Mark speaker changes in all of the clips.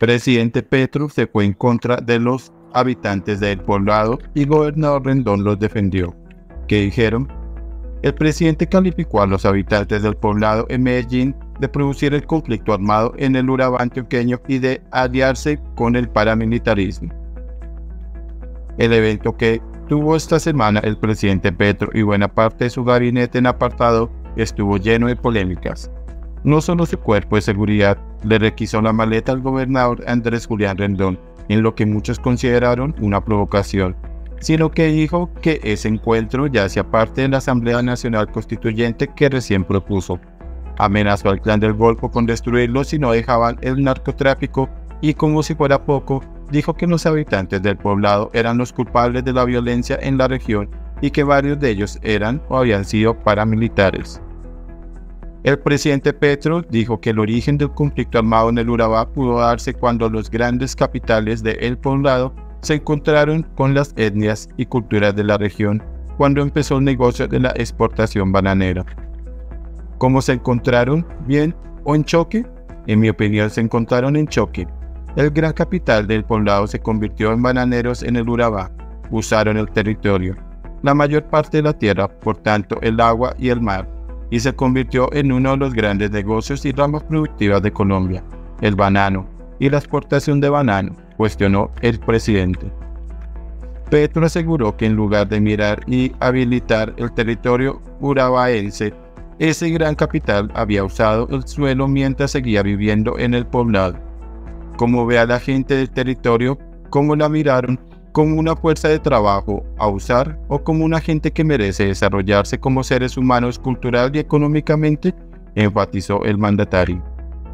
Speaker 1: Presidente Petro se fue en contra de los habitantes del Poblado y gobernador Rendón los defendió. ¿Qué dijeron? El presidente calificó a los habitantes del Poblado en Medellín de producir el conflicto armado en el Urabá antioqueño y de aliarse con el paramilitarismo. El evento que tuvo esta semana el presidente Petro y buena parte de su gabinete en apartado estuvo lleno de polémicas. No solo su cuerpo de seguridad le requisó la maleta al gobernador Andrés Julián Rendón, en lo que muchos consideraron una provocación, sino que dijo que ese encuentro ya hacía parte de la Asamblea Nacional Constituyente que recién propuso. Amenazó al Clan del Golfo con destruirlo si no dejaban el narcotráfico y, como si fuera poco, dijo que los habitantes del Poblado eran los culpables de la violencia en la región y que varios de ellos eran o habían sido paramilitares. El presidente Petro dijo que el origen del conflicto armado en el Urabá pudo darse cuando los grandes capitales de El Poblado se encontraron con las etnias y culturas de la región cuando empezó el negocio de la exportación bananera. ¿Cómo se encontraron? ¿Bien o en choque? En mi opinión se encontraron en choque. El gran capital del Poblado se convirtió en bananeros en el Urabá. Usaron el territorio, la mayor parte de la tierra, por tanto el agua y el mar, y se convirtió en uno de los grandes negocios y ramas productivas de Colombia, el banano y la exportación de banano, cuestionó el presidente. Petro aseguró que en lugar de mirar y habilitar el territorio urabaense, ese gran capital había usado el suelo mientras seguía viviendo en el Poblado. Como ve a la gente del territorio, cómo la miraron, como una fuerza de trabajo a usar o como una gente que merece desarrollarse como seres humanos cultural y económicamente, enfatizó el mandatario.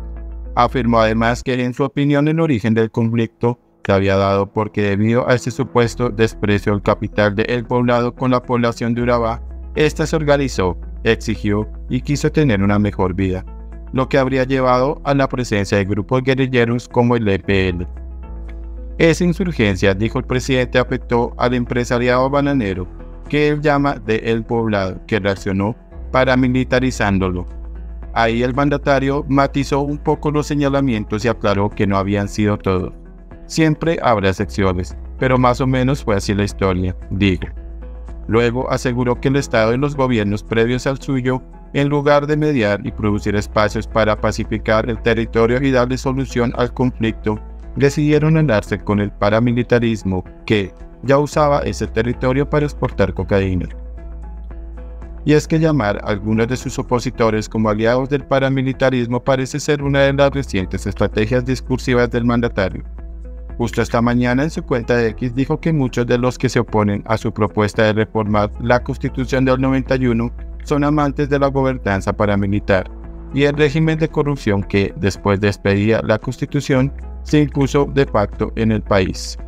Speaker 1: Afirmó además que en su opinión el origen del conflicto se había dado porque debido a ese supuesto desprecio del capital de El Poblado con la población de Urabá, ésta se organizó, exigió y quiso tener una mejor vida, lo que habría llevado a la presencia de grupos guerrilleros como el EPL. Esa insurgencia, dijo el presidente, afectó al empresariado bananero, que él llama de El Poblado, que reaccionó paramilitarizándolo. Ahí el mandatario matizó un poco los señalamientos y aclaró que no habían sido todos. Siempre habrá excepciones, pero más o menos fue así la historia, dijo. Luego aseguró que el Estado y los gobiernos previos al suyo, en lugar de mediar y producir espacios para pacificar el territorio y darle solución al conflicto, decidieron aliarse con el paramilitarismo que ya usaba ese territorio para exportar cocaína. Y es que llamar a algunos de sus opositores como aliados del paramilitarismo parece ser una de las recientes estrategias discursivas del mandatario. Justo esta mañana en su cuenta de X dijo que muchos de los que se oponen a su propuesta de reformar la Constitución del 91 son amantes de la gobernanza paramilitar y el régimen de corrupción que, después de expedir la Constitución, se impuso de facto en el país.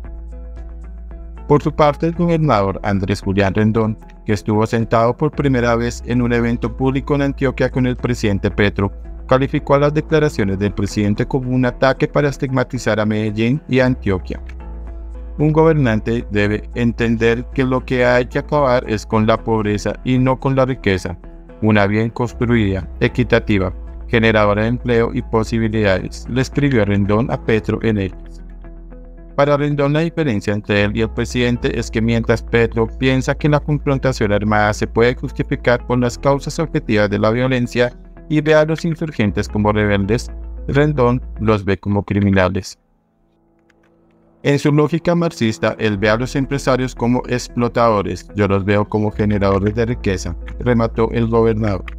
Speaker 1: Por su parte, el gobernador Andrés Julián Rendón, que estuvo sentado por primera vez en un evento público en Antioquia con el presidente Petro, calificó a las declaraciones del presidente como un ataque para estigmatizar a Medellín y a Antioquia. Un gobernante debe entender que lo que hay que acabar es con la pobreza y no con la riqueza, una bien construida, equitativa, generadora de empleo y posibilidades, le escribió Rendón a Petro en X. Para Rendón, la diferencia entre él y el presidente es que mientras Petro piensa que la confrontación armada se puede justificar por las causas objetivas de la violencia y ve a los insurgentes como rebeldes, Rendón los ve como criminales. En su lógica marxista, él ve a los empresarios como explotadores, yo los veo como generadores de riqueza, remató el gobernador.